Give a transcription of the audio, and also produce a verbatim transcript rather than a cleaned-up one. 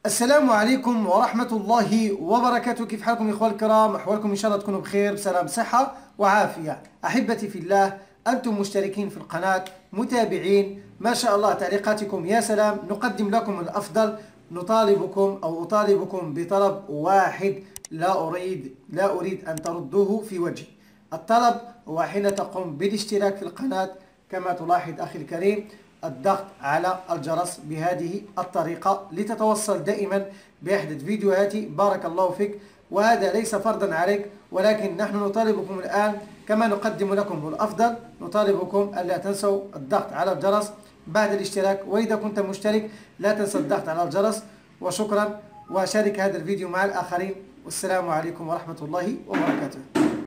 السلام عليكم ورحمة الله وبركاته. كيف حالكم يا إخوان الكرام؟ أحوالكم إن شاء الله تكونوا بخير بسلام صحة وعافية. أحبتي في الله، أنتم مشتركين في القناة، متابعين ما شاء الله، تعليقاتكم يا سلام. نقدم لكم الأفضل، نطالبكم أو أطالبكم بطلب واحد، لا أريد لا أريد أن تردوه في وجهي. الطلب هو حين تقوم بالاشتراك في القناة كما تلاحظ أخي الكريم الضغط على الجرس بهذه الطريقة لتتوصل دائما بأحدث فيديوهاتي. بارك الله فيك. وهذا ليس فرضا عليك، ولكن نحن نطالبكم الآن كما نقدم لكم الأفضل، نطالبكم ألا تنسوا الضغط على الجرس بعد الاشتراك. وإذا كنت مشترك لا تنسى الضغط على الجرس. وشكرا، وشارك هذا الفيديو مع الآخرين. والسلام عليكم ورحمة الله وبركاته.